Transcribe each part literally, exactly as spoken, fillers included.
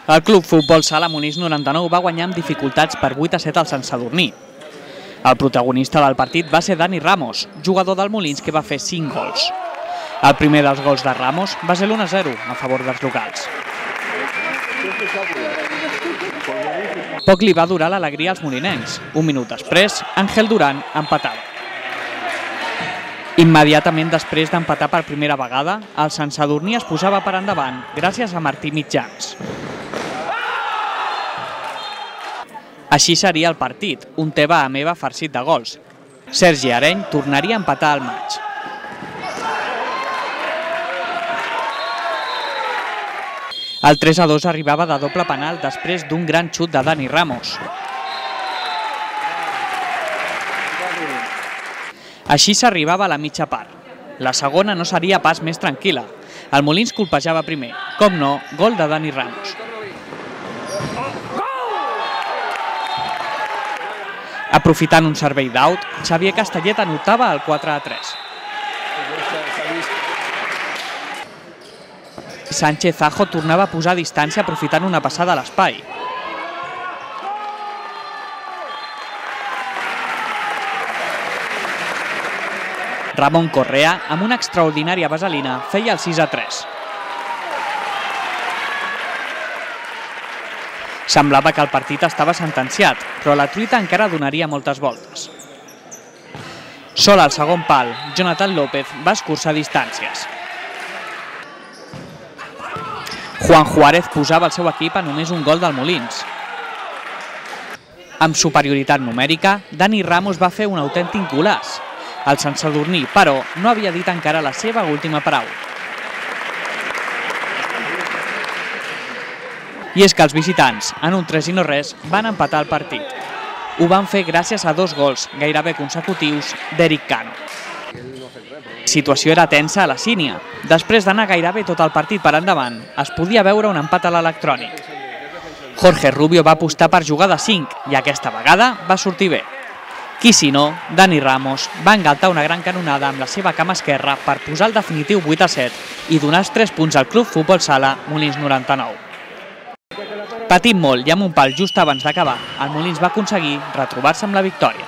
El Club Futbol Sala Molins noranta-nou va guanyar amb dificultats per vuit a set al Sant Sadurní. El protagonista del partit va ser Dani Ramos, jugador del Molins que va fer cinc gols. El primer dels gols de Ramos va ser l'u a zero a favor dels locals. Poc li va durar l'alegria als molinencs. Un minut després, Ángel Durán empatava. Immediatament després d'empatar per primera vegada, el Sant Sadurní es posava per endavant gràcies a Martí Mitjans. Així seria el partit, un teva a meva farcit de gols. Sergi Areny tornaria a empatar el maig. El tres a dos arribava de doble penal després d'un gran xut de Dani Ramos. Així s'arribava a la mitja part. La segona no seria pas més tranquil·la. El Molins colpejava primer. Com no, gol de Dani Ramos. Aprofitant un servei d'aut, Xavier Castellet anotava el quatre a tres. Sánchez Ajo tornava a posar distància aprofitant una passada a l'espai. Ramon Correa, amb una extraordinària vaselina, feia el sis a tres. Semblava que el partit estava sentenciat, però la truita encara donaria moltes voltes. Sol al segon pal, Jonathan López va escurçar distàncies. Juan Juárez posava el seu equip a només un gol del Molins. Amb superioritat numèrica, Dani Ramos va fer un autèntic golaç. El Sant Sadurní, però, no havia dit encara la seva última paraula. I és que els visitants, en un tres i no res, van empatar el partit. Ho van fer gràcies a dos gols, gairebé consecutius, d'Eric Cano. La situació era tensa a la Sínia. Després d'anar gairebé tot el partit per endavant, es podia veure un empat a l'electrònic. Jorge Rubio va apostar per jugar de cinc i aquesta vegada va sortir bé. Qui si no, Dani Ramos va engaltar una gran canonada amb la seva cama esquerra per posar el definitiu vuit a set i donar els tres punts al Club Futbol Sala Molins noranta-nou. Patint molt i amb un pal just abans d'acabar, el Molins va aconseguir retrobar-se amb la victòria.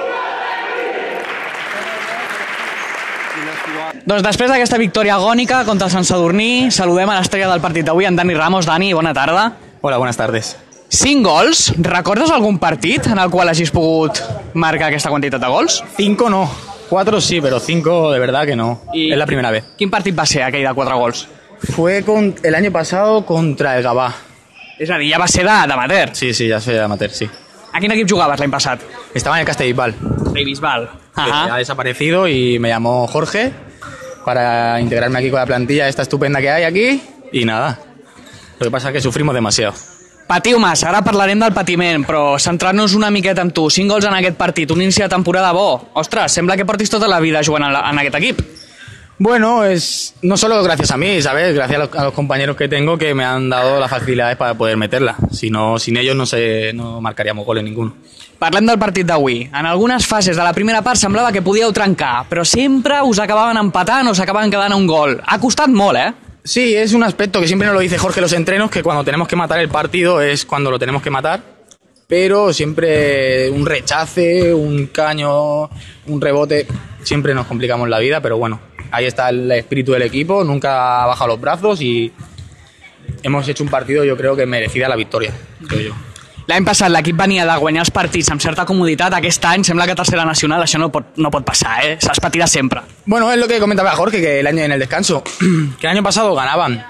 Doncs després d'aquesta victòria agònica contra el Sant Sadurní, saludem a l'estrella del partit d'avui, en Dani Ramos. Dani, bona tarda. Hola, buenas tardes. Cinc gols? Recordes algun partit en el qual hagis pogut marcar aquesta quantitat de gols? Cinco no, cuatro sí, pero cinco de verdad que no. I es la primera vez. Quin partit va ser aquell de quatre gols? Fue con, el año pasado contra el Gavà. És a dir, ja va ser d'amateur. Sí, sí, ya soy amateur, sí. A quin equip jugaves l'any passat? Estaba en el Castellbisbal. Castellbisbal. Que ha desaparecido y me llamó Jorge para integrarme aquí con la plantilla esta estupenda que hay aquí y nada. Lo que pasa es que sufrimos demasiado. Patiu massa, ara parlarem del patiment, però centrant-nos una miqueta en tu. Cinc gols en aquest partit, un inici de temporada bo. Ostres, sembla que portis tota la vida jugant en, la, en aquest equip. Bueno, es no solo gracias a mí, ¿sabes? Gracias a los, a los compañeros que tengo que me han dado las facilidades para poder meterla. Si no, sin ellos no, sé, no marcaríamos goles ninguno. Parlem del partit d'avui. En algunes fases de la primera part semblava que podíeu trencar, però sempre us acabaven empatant o s'acabaven quedant a un gol. Ha costat molt, eh? Sí, es un aspecto que siempre nos lo dice Jorge en los entrenos, que cuando tenemos que matar el partido es cuando lo tenemos que matar, pero siempre un rechace, un caño, un rebote, siempre nos complicamos la vida, pero bueno, ahí está el espíritu del equipo, nunca ha bajado los brazos y hemos hecho un partido, yo creo que merecida la victoria, creo yo. L'any passat l'equip venia de guanyar els partits amb certa comoditat. Aquest any sembla que a tercera nacional això no pot, no pot passar, eh? S'ha patirà sempre. Bueno, es lo que comentaba Jorge, que el año en el descanso, que el año pasado ganaban.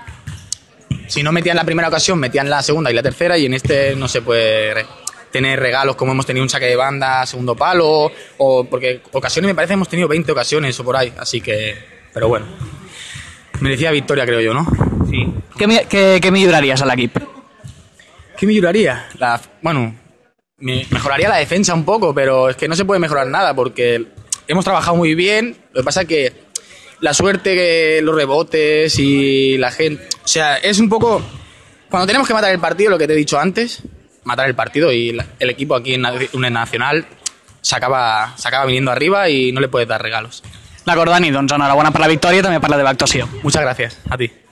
Si no metían la primera ocasión, metían la segunda y la tercera, y en este no se puede tener regalos como hemos tenido un saque de banda, segundo palo, o porque ocasiones me parece hemos tenido veinte ocasiones o por ahí, así que, pero bueno, merecida victoria creo yo, ¿no? Sí. Què, què, què milloraries a l'equip? ¿Qué mejoraría? La, bueno, me, mejoraría la defensa un poco, pero es que no se puede mejorar nada porque hemos trabajado muy bien. Lo que pasa es que la suerte, que los rebotes y la gente... O sea, es un poco... Cuando tenemos que matar el partido, lo que te he dicho antes, matar el partido y la, el equipo aquí en un Nacional se acaba, se acaba viniendo arriba y no le puedes dar regalos. D'acord, Dani, doncs enhorabona per la victòria i també per la teva actuació. Muchas gracias, a ti.